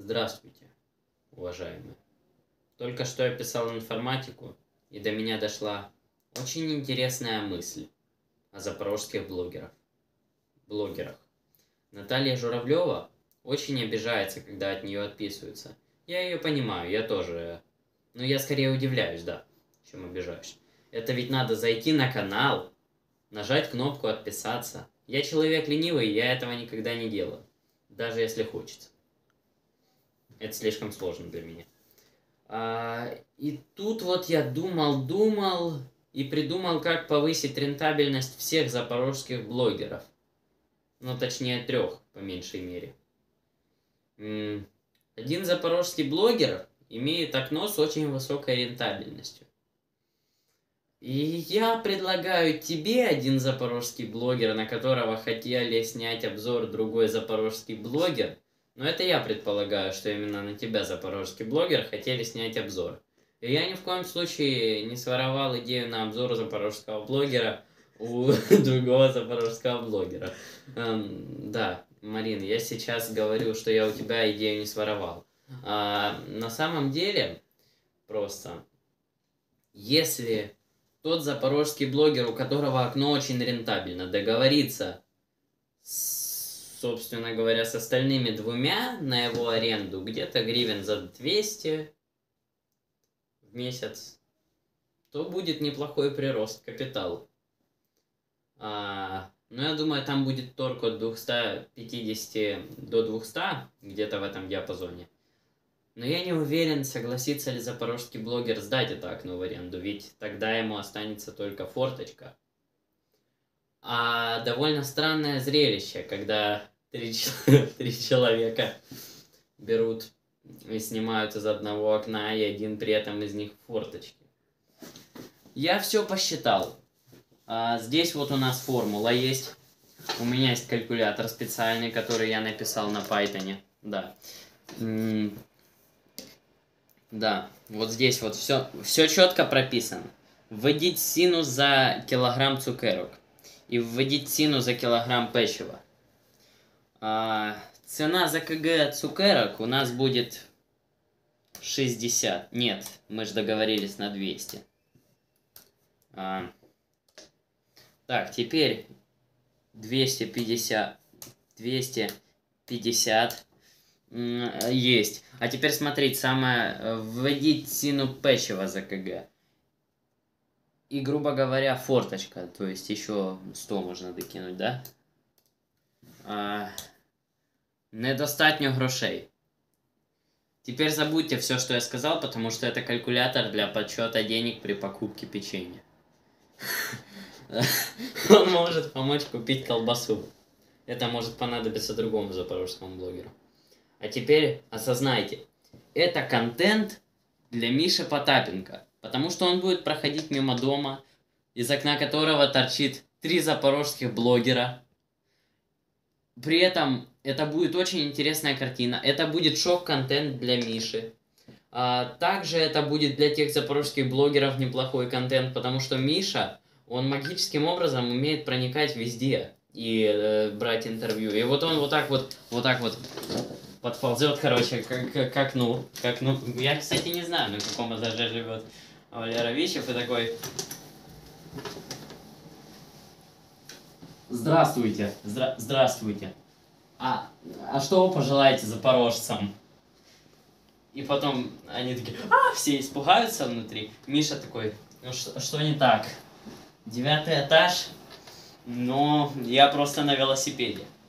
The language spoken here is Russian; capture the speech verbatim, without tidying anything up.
Здравствуйте, уважаемые. Только что я писал информатику, и до меня дошла очень интересная мысль о запорожских блогерах. блогерах. Наталья Журавлева очень обижается, когда от нее отписываются. Я ее понимаю, я тоже. Но я скорее удивляюсь, да, чем обижаюсь. Это ведь надо зайти на канал, нажать кнопку «Отписаться». Я человек ленивый, я этого никогда не делаю. Даже если хочется. Это слишком сложно для меня. А, и тут вот я думал, думал и придумал, как повысить рентабельность всех запорожских блогеров. Ну, точнее, трех, по меньшей мере. Один запорожский блогер имеет окно с очень высокой рентабельностью. И я предлагаю тебе, один запорожский блогер, на которого хотели снять обзор другой запорожский блогер, но это я предполагаю, что именно на тебя, запорожский блогер, хотели снять обзор. И я ни в коем случае не своровал идею на обзор запорожского блогера у другого запорожского блогера. Эм, да, Марин, я сейчас говорю, что я у тебя идею не своровал. А, на самом деле, просто, если тот запорожский блогер, у которого окно очень рентабельно, договорится с, собственно говоря, с остальными двумя на его аренду, где-то гривен за двести в месяц, то будет неплохой прирост капитала. А, но я думаю, там будет торг от двухсот пятидесяти до двухсот, где-то в этом диапазоне. Но я не уверен, согласится ли запорожский блогер сдать это окно в аренду, ведь тогда ему останется только форточка. А довольно странное зрелище, когда три, три человека берут и снимают из одного окна, и один при этом из них в форточке. Я все посчитал. А здесь вот у нас формула есть. У меня есть калькулятор специальный, который я написал на Python. Да. Да, вот здесь вот все, все четко прописано. Вводить синус за килограмм цукерок и вводить синус за килограмм печива. А, цена за кг цукерок у нас будет шестьдесят. Нет, мы же договорились на двести. А, так, теперь двести пятьдесят. двести пятьдесят. Есть. А теперь смотрите, самое, вводить сину печива за кг. И, грубо говоря, форточка. То есть еще сто можно докинуть, да? А, недостатньо грошей. Теперь забудьте все, что я сказал, потому что это калькулятор для подсчета денег при покупке печенья. Он может помочь купить колбасу. Это может понадобиться другому запорожскому блогеру. А теперь осознайте, это контент для Миши Потапенко, потому что он будет проходить мимо дома, из окна которого торчит три запорожских блогера. При этом это будет очень интересная картина, это будет шок-контент для Миши. А также это будет для тех запорожских блогеров неплохой контент, потому что Миша, он магическим образом умеет проникать везде и э, брать интервью. И вот он вот так вот, вот так вот... подползет, короче, как, как, как ну, как ну, я, кстати, не знаю, на каком этаже живет Валера Вичев, и такой: здравствуйте, здра здравствуйте, а, а что вы пожелаете запорожцам? И потом они такие, а, все испугаются внутри. Миша такой: ну что, что не так? Девятый этаж, но я просто на велосипеде.